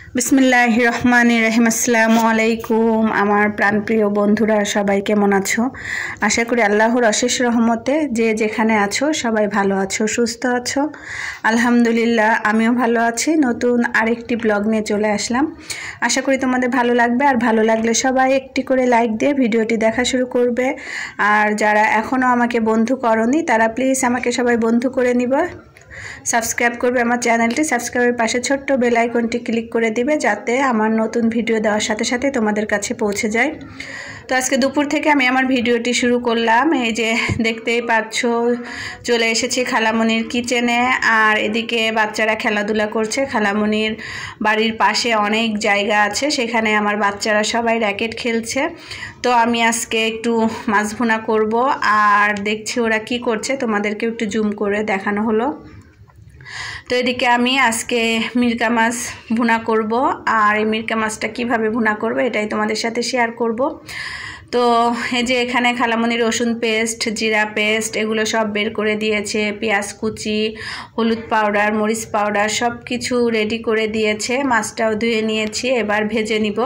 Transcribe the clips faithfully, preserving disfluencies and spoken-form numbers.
বিসমিল্লাহির রহমানির রহিম। আসসালামু আলাইকুম আমার প্রাণপ্রিয় বন্ধুরা, সবাই কেমন আছো? আশা করি আল্লাহর অশেষ রহমতে যে যেখানে আছো সবাই ভালো আছো, সুস্থ আছো। আলহামদুলিল্লাহ আমিও ভালো আছি। নতুন আরেকটি ব্লগ নিয়ে চলে আসলাম। আশা করি তোমাদের ভালো লাগবে, আর ভালো লাগলে সবাই একটি করে লাইক দিয়ে ভিডিওটি দেখা শুরু করবে। আর যারা এখনও আমাকে বন্ধু করনি তারা প্লিজ আমাকে সবাই বন্ধু করে নিবা, সাবস্ক্রাইব করবে আমার চ্যানেলটি। সাবস্ক্রাইবের পাশে ছোট্ট বেল আইকনটি ক্লিক করে দিবে যাতে আমার নতুন ভিডিও দেওয়ার সাথে সাথে তোমাদের কাছে পৌঁছে যায়। তো আজকে দুপুর থেকে আমি আমার ভিডিওটি শুরু করলাম। এই যে দেখতেই পাচ্ছ চলে এসেছি খালামণির কিচেনে, আর এদিকে বাচ্চারা খেলাধুলা করছে। খালামণির বাড়ির পাশে অনেক জায়গা আছে, সেখানে আমার বাচ্চারা সবাই র্যাকেট খেলছে। তো আমি আজকে একটু মাছ ভুনা করব, আর দেখছি ওরা কি করছে, তোমাদেরকে একটু জুম করে দেখানো হলো। তো এদিকে আমি আজকে মিরকা মাছ ভুনা করব, আর এই মিরকা মাছটা কীভাবে ভুনা করব এটাই তোমাদের সাথে শেয়ার করব। তো এই যে এখানে খালামণি রসুন পেস্ট, জিরা পেস্ট এগুলো সব বের করে দিয়েছে, পেঁয়াজ কুচি, হলুদ পাউডার, মরিচ পাউডার সব কিছু রেডি করে দিয়েছে। মাছটাও ধুয়ে নিয়েছি, এবার ভেজে নিব।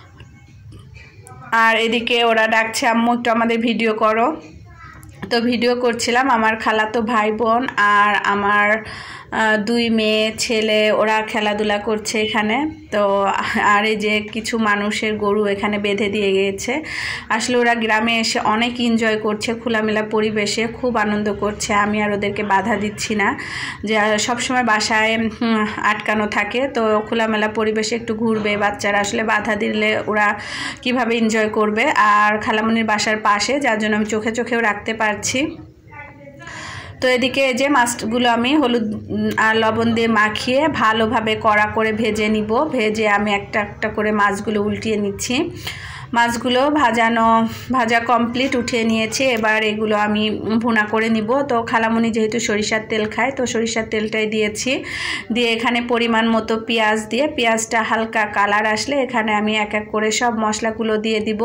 আর এদিকে ওরা ডাকছে আম্মু একটু আমাদের ভিডিও করো। তো ভিডিও করছিলাম, আমার খালাতো ভাই বোন আর আমার দুই মেয়ে ছেলে ওরা খেলাধুলা করছে এখানে। তো আর এই যে কিছু মানুষের গরু এখানে বেঁধে দিয়ে গিয়েছে। আসলে ওরা গ্রামে এসে অনেক এনজয় করছে, খোলামেলা পরিবেশে খুব আনন্দ করছে। আমি আর ওদেরকে বাধা দিচ্ছি না, যে সবসময় বাসায় আটকানো থাকে। তো খোলামেলা পরিবেশে একটু ঘুরবে বাচ্চারা, আসলে বাধা দিলে ওরা কিভাবে এনজয় করবে। আর খালামণির বাসার পাশে, যার জন্য আমি চোখে চোখেও রাখতে পারছি। তো এদিকে যে মাছগুলো আমি হলুদ আর লবণ দিয়ে মাখিয়ে ভালোভাবে কড়া করে ভেজে নিব। ভেজে আমি একটা একটা করে মাছগুলো উল্টিয়ে নিচ্ছি। মাছগুলো ভাজানো ভাজা কমপ্লিট উঠিয়ে নিয়েছি। এবার এগুলো আমি ভুনা করে নিব। তো খালামণি যেহেতু সরিষার তেল খায়, তো সরিষার তেলটাই দিয়েছি। দিয়ে এখানে পরিমাণ মতো পেঁয়াজ দিয়ে, পেঁয়াজটা হালকা কালার আসলে এখানে আমি এক এক করে সব মশলাগুলো দিয়ে দিব।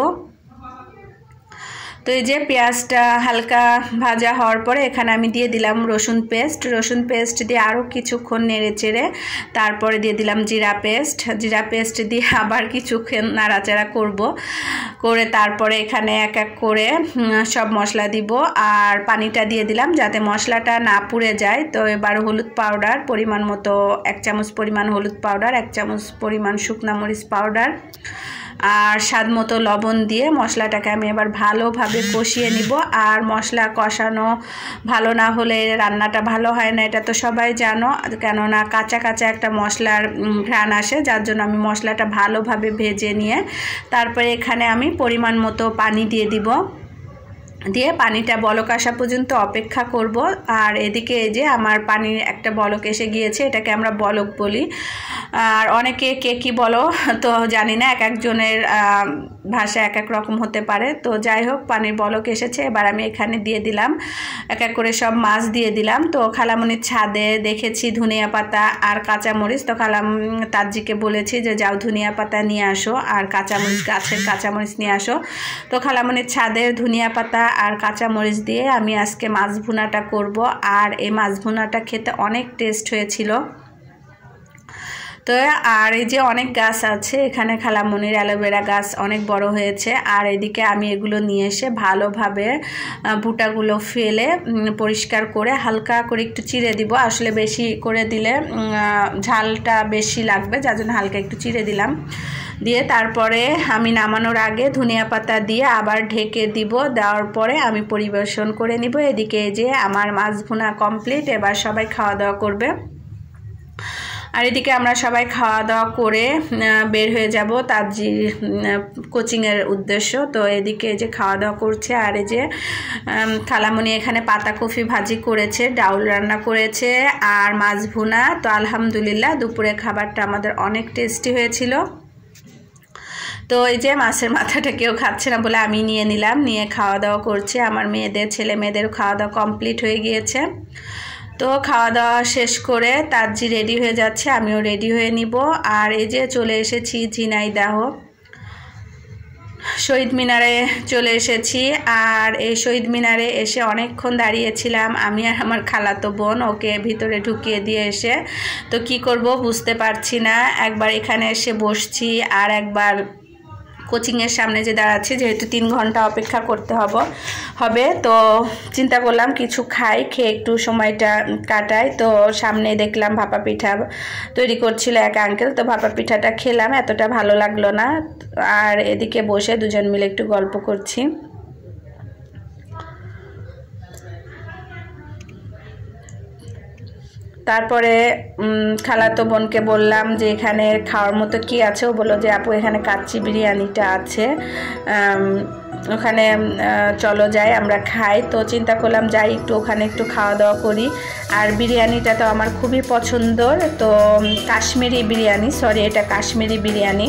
তো এই যে পেঁয়াজটা হালকা ভাজা হওয়ার পরে এখানে আমি দিয়ে দিলাম রসুন পেস্ট। রসুন পেস্ট দিয়ে আরও কিছুক্ষণ নেড়ে চেড়ে তারপরে দিয়ে দিলাম জিরা পেস্ট। জিরা পেস্ট দিয়ে আবার কিছুক্ষণ নাড়াচাড়া করব, করে তারপরে এখানে এক এক করে সব মশলা দিব, আর পানিটা দিয়ে দিলাম যাতে মশলাটা না পুড়ে যায়। তো এবার হলুদ পাউডার পরিমাণ মতো, এক চামচ পরিমাণ হলুদ পাউডার, এক চামচ পরিমাণ শুকনা মরিচ পাউডার আর স্বাদ মতো লবণ দিয়ে মশলাটাকে আমি এবার ভালোভাবে কষিয়ে নিব। আর মশলা কষানো ভালো না হলে রান্নাটা ভালো হয় না, এটা তো সবাই জানো। কেননা কাঁচা কাঁচা একটা মশলার ঘ্রাণ আসে, যার জন্য আমি মশলাটা ভালোভাবে ভেজে নিয়ে তারপরে এখানে আমি পরিমাণ মতো পানি দিয়ে দিব। দিয়ে পানিটা বলক আসা পর্যন্ত অপেক্ষা করব। আর এদিকে এই যে আমার পানির একটা বলক এসে গিয়েছে, এটাকে আমরা বলক বলি। আর অনেকে কে কী বলো তো জানি না, এক একজনের ভাষা এক এক রকম হতে পারে। তো যাই হোক, পানির বলক এসেছে। এবার আমি এখানে দিয়ে দিলাম এক এক করে সব মাছ দিয়ে দিলাম। তো খালামণির ছাদে দেখেছি ধনিয়া পাতা আর কাঁচামরিচ। তো খালাম তাজিকে বলেছি যে যাও ধনিয়া পাতা নিয়ে আসো আর কাঁচামরিচ, গাছের কাঁচামরিচ নিয়ে আসো। তো খালামণির ছাদের ধনিয়া পাতা আর কাঁচামরিচ দিয়ে আমি আজকে মাছ ভুনাটা করব। আর এই মাছ ভুনাটা খেতে অনেক টেস্ট হয়েছিল। তো আর এই যে অনেক গাছ আছে এখানে, খালামণির অ্যালোভেরা গাছ অনেক বড় হয়েছে। আর এদিকে আমি এগুলো নিয়ে এসে ভালোভাবে বুটাগুলো ফেলে পরিষ্কার করে হালকা করে একটু চিড়ে দিব। আসলে বেশি করে দিলে ঝালটা বেশি লাগবে, যার জন্য হালকা একটু চিড়ে দিলাম। দিয়ে তারপরে আমি নামানোর আগে ধনিয়া পাতা দিয়ে আবার ঢেকে দিব। দেওয়ার পরে আমি পরিবেশন করে নিব। এদিকে যে আমার মাছ ভুনা কমপ্লিট, এবার সবাই খাওয়া দাওয়া করবে। আর এদিকে আমরা সবাই খাওয়া দাওয়া করে বের হয়ে যাব তাজির কোচিংয়ের উদ্দেশ্য। তো এদিকে যে খাওয়া দাওয়া করছে, আর এই যে খালামণি এখানে পাতাকপি ভাজি করেছে, ডাউল রান্না করেছে আর মাছ ভুনা। তো আলহামদুলিল্লাহ দুপুরের খাবারটা আমাদের অনেক টেস্টি হয়েছিল। তো এই যে মাছের মাথাটা কেউ খাচ্ছে না বলে আমি নিয়ে নিলাম, নিয়ে খাওয়া দাওয়া করছি। আমার মেয়েদের, ছেলে মেয়েদের খাওয়া দাওয়া কমপ্লিট হয়ে গিয়েছে। তো খাওয়া দাওয়া শেষ করে তাজি রেডি হয়ে যাচ্ছে, আমিও রেডি হয়ে নিব। আর এই যে চলে এসেছি ঝিনাইদহ। শহীদ মিনারে চলে এসেছি। আর এই শহীদ মিনারে এসে অনেকক্ষণ দাঁড়িয়েছিলাম আমি আর আমার খালাতো বোন, ওকে ভিতরে ঢুকিয়ে দিয়ে এসে। তো কি করব বুঝতে পারছি না, একবার এখানে এসে বসছি আর একবার কোচিংয়ের সামনে যে দাঁড়াচ্ছি, যেহেতু তিন ঘন্টা অপেক্ষা করতে হবে হবে তো চিন্তা করলাম কিছু খাই, খেয়ে একটু সময়টা কাটাই। তো সামনে দেখলাম ভাপা পিঠা তৈরি করছিল এক আঙ্কেল, তো ভাপা পিঠাটা খেলাম, এতটা ভালো লাগলো না। আর এদিকে বসে দুজন মিলে একটু গল্প করছি। তারপরে খালাতো বোনকে বললাম যে এখানে খাওয়ার মতো কি আছে, ও বললো যে আপু এখানে কাচ্চি বিরিয়ানিটা আছে, ওখানে চলো যাই আমরা খাই। তো চিন্তা করলাম যাই একটু ওখানে একটু খাওয়া দাওয়া করি। আর বিরিয়ানিটা তো আমার খুবই পছন্দর, তো কাশ্মীরি বিরিয়ানি, সরি এটা কাশ্মীরি বিরিয়ানি।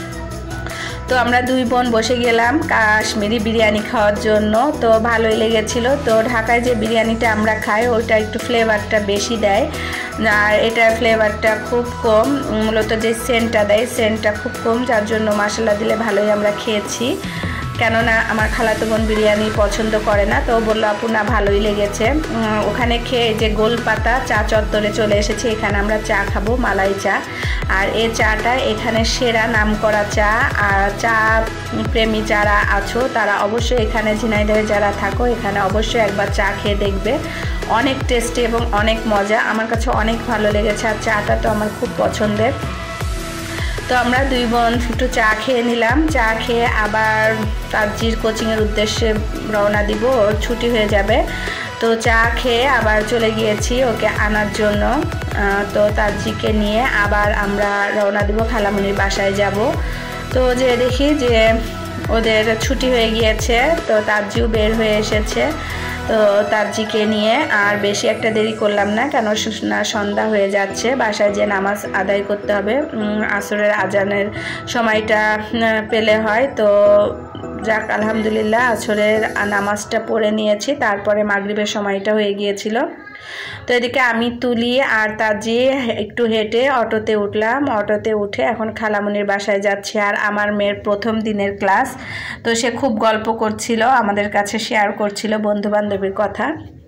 তো আমরা দুই বোন বসে গেলাম কাশ্মীরি বিরিয়ানি খাওয়ার জন্য, তো ভালোই লেগেছিল। তো ঢাকায় যে বিরিয়ানিটা আমরা খাই ওইটা একটু ফ্লেভারটা বেশি দেয়, আর এটার ফ্লেভারটা খুব কম, মূলত যে সেন্টটা দেয় সেন্টটা খুব কম, যার জন্য মশলা দিলে ভালোই আমরা খেয়েছি। কেননা আমার খালাতো বোন বিরিয়ানি পছন্দ করে না, তো বললো আপু না ভালোই লেগেছে। ওখানে খেয়ে যে গোলপাতা চা চত্বরে চলে এসেছি, এখানে আমরা চা খাবো, মালাই চা। আর এই চাটা এখানে সেরা নাম করা চা। আর চা প্রেমী যারা আছো তারা অবশ্যই এখানে ঝিনাইদহে যারা থাকো এখানে অবশ্যই একবার চা খেয়ে দেখবে, অনেক টেস্টি এবং অনেক মজা, আমার কাছে অনেক ভালো লেগেছে। আর চাটা তো আমার খুব পছন্দের। তো আমরা দুই বোন একটু চা খেয়ে নিলাম, চা খেয়ে আবার তাজির কোচিংয়ের উদ্দেশ্যে রওনা দিব, ওর ছুটি হয়ে যাবে। তো চা খেয়ে আবার চলে গিয়েছি ওকে আনার জন্য। তো তাজিকে নিয়ে আবার আমরা রওনা দিব, খালামণির বাসায় যাব। তো যে দেখি যে ওদের ছুটি হয়ে গিয়েছে, তো তাজিও বের হয়ে এসেছে। তো তাজিকে নিয়ে আর বেশি একটা দেরি করলাম না, কেন না সন্ধ্যা হয়ে যাচ্ছে, বাসায় যে নামাজ আদায় করতে হবে, আসরের আজানের সময়টা পেলে হয়। তো যাক আলহামদুলিল্লাহ আসরের নামাজটা পড়ে নিয়েছি, তারপরে মাগরিবের সময়টা হয়ে গিয়েছিল। তো এদিকে আমি তুলি আর তাজি একটু হেঁটে অটোতে উঠলাম, অটোতে উঠে এখন খালামণির বাসায় যাচ্ছি। আর আমার মেয়ের প্রথম দিনের ক্লাস, তো সে খুব গল্প করছিল, আমাদের কাছে শেয়ার করছিল বন্ধু বান্ধবীর কথা।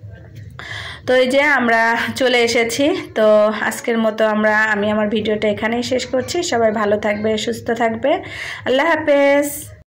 তো এই যে আমরা চলে এসেছি। তো আজকের মতো আমরা আমি আমার ভিডিওটা এখানেই শেষ করছি। সবাই ভালো থাকবে, সুস্থ থাকবে, আল্লাহ হাফেজ।